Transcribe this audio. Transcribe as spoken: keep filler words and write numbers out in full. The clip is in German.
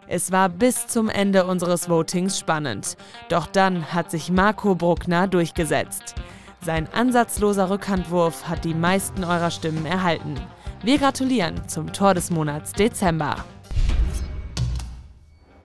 Es war bis zum Ende unseres Votings spannend. Doch dann hat sich Marco Bruckner durchgesetzt. Sein ansatzloser Rückhandwurf hat die meisten eurer Stimmen erhalten. Wir gratulieren zum Tor des Monats Dezember.